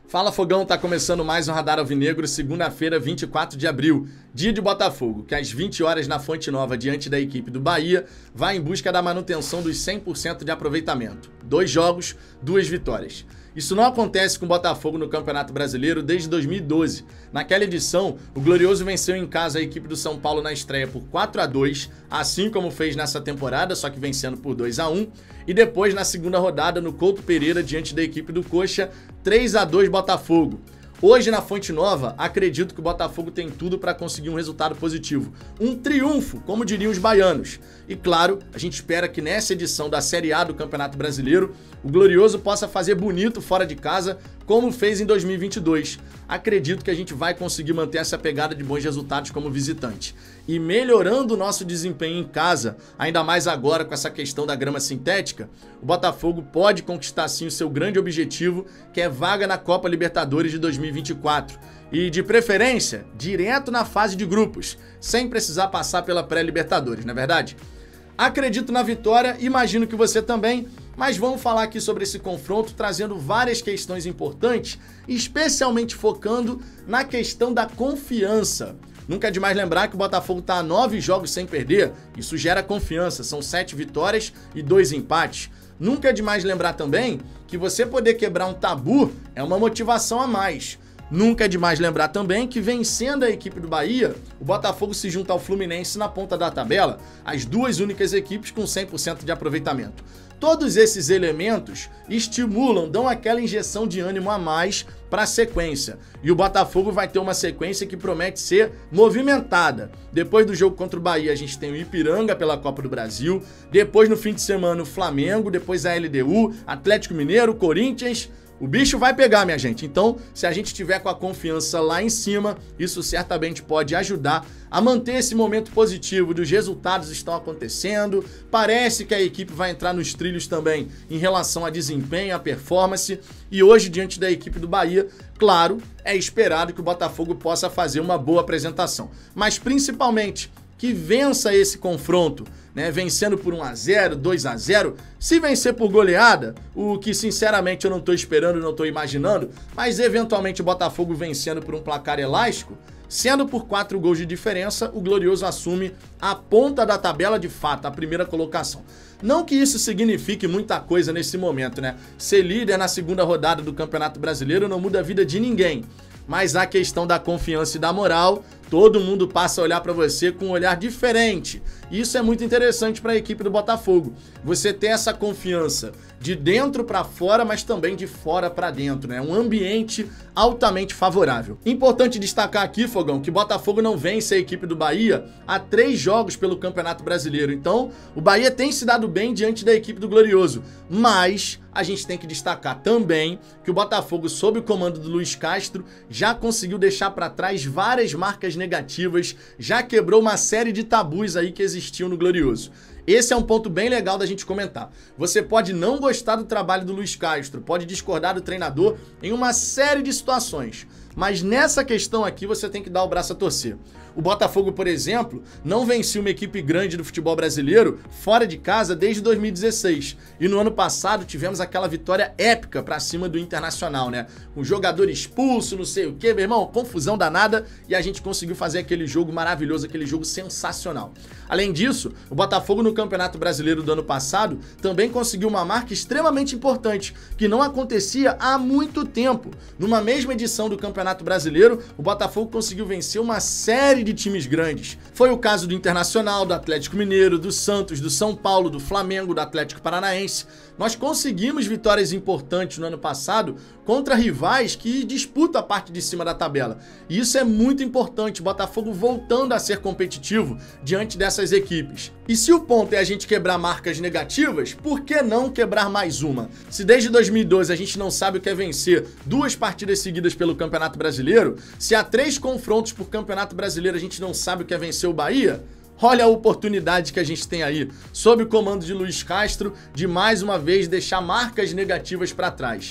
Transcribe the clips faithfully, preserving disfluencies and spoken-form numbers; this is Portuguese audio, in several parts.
Fala Fogão, tá começando mais um Radar Alvinegro, segunda-feira, vinte e quatro de abril, dia de Botafogo, que às vinte horas na Fonte Nova, diante da equipe do Bahia, vai em busca da manutenção dos cem por cento de aproveitamento. Dois jogos, duas vitórias. Isso não acontece com o Botafogo no Campeonato Brasileiro desde dois mil e doze. Naquela edição, o Glorioso venceu em casa a equipe do São Paulo na estreia por quatro a dois, assim como fez nessa temporada, só que vencendo por dois a um. E depois, na segunda rodada, no Couto Pereira, diante da equipe do Coxa, três a dois Botafogo. Hoje, na Fonte Nova, acredito que o Botafogo tem tudo para conseguir um resultado positivo. Um triunfo, como diriam os baianos. E claro, a gente espera que nessa edição da Série A do Campeonato Brasileiro, o Glorioso possa fazer bonito fora de casa, como fez em dois mil e vinte e dois. Acredito que a gente vai conseguir manter essa pegada de bons resultados como visitante. E melhorando o nosso desempenho em casa, ainda mais agora com essa questão da grama sintética, o Botafogo pode conquistar sim o seu grande objetivo, que é vaga na Copa Libertadores de dois mil e vinte e quatro. E de preferência, direto na fase de grupos, sem precisar passar pela pré-Libertadores, não é verdade? Acredito na vitória, imagino que você também, mas vamos falar aqui sobre esse confronto, trazendo várias questões importantes, especialmente focando na questão da confiança. Nunca é demais lembrar que o Botafogo está a nove jogos sem perder, isso gera confiança, são sete vitórias e dois empates. Nunca é demais lembrar também que você poder quebrar um tabu é uma motivação a mais. Nunca é demais lembrar também que vencendo a equipe do Bahia, o Botafogo se junta ao Fluminense na ponta da tabela, as duas únicas equipes com cem por cento de aproveitamento. Todos esses elementos estimulam, dão aquela injeção de ânimo a mais para a sequência. E o Botafogo vai ter uma sequência que promete ser movimentada. Depois do jogo contra o Bahia, a gente tem o Ipiranga pela Copa do Brasil. Depois, no fim de semana, o Flamengo. Depois a L D U, Atlético Mineiro, Corinthians. O bicho vai pegar, minha gente. Então, se a gente tiver com a confiança lá em cima, isso certamente pode ajudar a manter esse momento positivo dos resultados estão acontecendo. Parece que a equipe vai entrar nos trilhos também em relação a desempenho, a performance. E hoje, diante da equipe do Bahia, claro, é esperado que o Botafogo possa fazer uma boa apresentação. Mas, principalmente, que vença esse confronto, né? Vencendo por um a zero, dois a zero. Se vencer por goleada, o que sinceramente eu não estou esperando, não estou imaginando, mas eventualmente o Botafogo vencendo por um placar elástico, sendo por quatro gols de diferença, o Glorioso assume a ponta da tabela de fato, a primeira colocação. Não que isso signifique muita coisa nesse momento, né? Ser líder na segunda rodada do Campeonato Brasileiro não muda a vida de ninguém. Mas a questão da confiança e da moral, todo mundo passa a olhar para você com um olhar diferente. E isso é muito interessante para a equipe do Botafogo. Você ter essa confiança de dentro para fora, mas também de fora para dentro, né? Um ambiente altamente favorável. Importante destacar aqui, Fogão, que o Botafogo não vence a equipe do Bahia há três jogos pelo Campeonato Brasileiro. Então, o Bahia tem se dado bem diante da equipe do Glorioso. Mas a gente tem que destacar também que o Botafogo, sob o comando do Luiz Castro, já conseguiu deixar para trás várias marcas negativas, já quebrou uma série de tabus aí que existiam no Glorioso. Esse é um ponto bem legal da gente comentar. Você pode não gostar do trabalho do Luiz Castro, pode discordar do treinador em uma série de situações, mas nessa questão aqui você tem que dar o braço a torcer. O Botafogo, por exemplo, não vencia uma equipe grande do futebol brasileiro fora de casa desde dois mil e dezesseis. E no ano passado tivemos aquela vitória épica pra cima do Internacional, né? Com jogador expulso, não sei o quê, meu irmão, confusão danada, e a gente conseguiu fazer aquele jogo maravilhoso, aquele jogo sensacional. Além disso, o Botafogo no Campeonato Brasileiro do ano passado também conseguiu uma marca extremamente importante, que não acontecia há muito tempo. Numa mesma edição do Campeonato Brasileiro, o Botafogo conseguiu vencer uma série de times grandes. Foi o caso do Internacional, do Atlético Mineiro, do Santos, do São Paulo, do Flamengo, do Atlético Paranaense. Nós conseguimos vitórias importantes no ano passado contra rivais que disputam a parte de cima da tabela. E isso é muito importante, o Botafogo voltando a ser competitivo diante dessas equipes. E se o ponto é a gente quebrar marcas negativas, por que não quebrar mais uma? Se desde dois mil e doze a gente não sabe o que é vencer duas partidas seguidas pelo Campeonato Brasileiro, se há três confrontos por Campeonato Brasileiro a gente não sabe o que é vencer o Bahia, olha a oportunidade que a gente tem aí, sob o comando de Luiz Castro, de mais uma vez deixar marcas negativas para trás.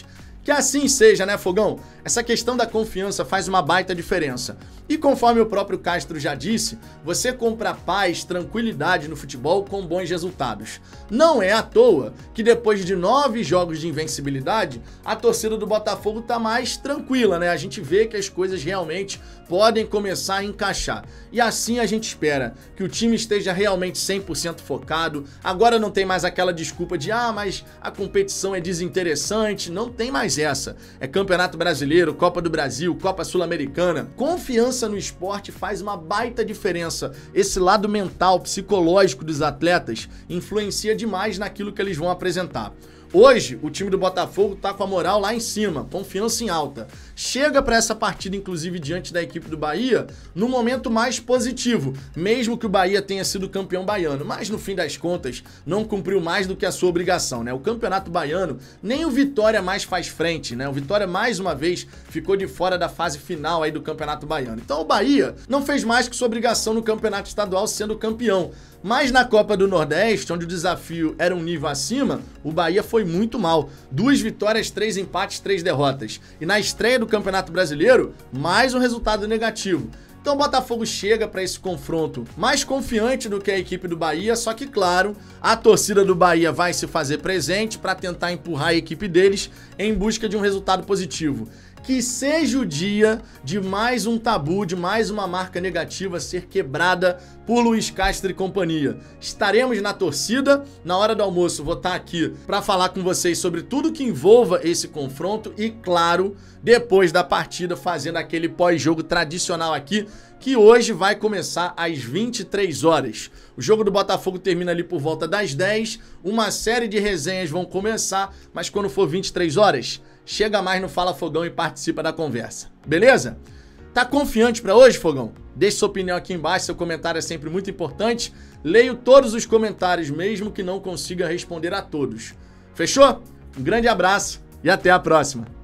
Que assim seja, né, Fogão? Essa questão da confiança faz uma baita diferença. E conforme o próprio Castro já disse, você compra paz, tranquilidade no futebol com bons resultados. Não é à toa que depois de nove jogos de invencibilidade, a torcida do Botafogo tá mais tranquila, né? A gente vê que as coisas realmente podem começar a encaixar. E assim a gente espera que o time esteja realmente cem por cento focado. Agora não tem mais aquela desculpa de ah, mas a competição é desinteressante. Não tem mais essa. É Campeonato Brasileiro, Copa do Brasil, Copa Sul-Americana. Confiança no esporte faz uma baita diferença. Esse lado mental, psicológico dos atletas influencia demais naquilo que eles vão apresentar. Hoje, o time do Botafogo tá com a moral lá em cima, confiança em alta. Chega para essa partida, inclusive, diante da equipe do Bahia, no momento mais positivo, mesmo que o Bahia tenha sido campeão baiano. Mas, no fim das contas, não cumpriu mais do que a sua obrigação, né? O Campeonato Baiano, nem o Vitória mais faz frente, né? O Vitória, mais uma vez, ficou de fora da fase final aí do Campeonato Baiano. Então, o Bahia não fez mais que sua obrigação no Campeonato Estadual sendo campeão. Mas na Copa do Nordeste, onde o desafio era um nível acima, o Bahia foi muito mal. Duas vitórias, três empates, três derrotas. E na estreia do Campeonato Brasileiro, mais um resultado negativo. Então o Botafogo chega para esse confronto mais confiante do que a equipe do Bahia, só que, claro, a torcida do Bahia vai se fazer presente para tentar empurrar a equipe deles em busca de um resultado positivo. Que seja o dia de mais um tabu, de mais uma marca negativa ser quebrada por Luiz Castro e companhia. Estaremos na torcida, na hora do almoço vou estar aqui para falar com vocês sobre tudo que envolva esse confronto e, claro, depois da partida fazendo aquele pós-jogo tradicional aqui, que hoje vai começar às vinte e três horas. O jogo do Botafogo termina ali por volta das dez, uma série de resenhas vão começar, mas quando for vinte e três horas, chega mais no Fala Fogão e participa da conversa. Beleza? Tá confiante pra hoje, Fogão? Deixe sua opinião aqui embaixo, seu comentário é sempre muito importante. Leio todos os comentários, mesmo que não consiga responder a todos. Fechou? Um grande abraço e até a próxima.